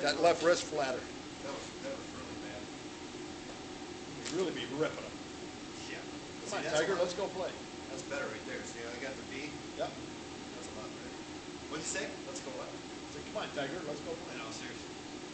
That left wrist flatter. That was really bad. You'd really be ripping them. Yeah. Come on, Tiger, let's go play. That's better right there. See, I got the V. Yep. That's a lot better. What'd you say? Let's go what? So come on, Tiger, let's go play. No, seriously.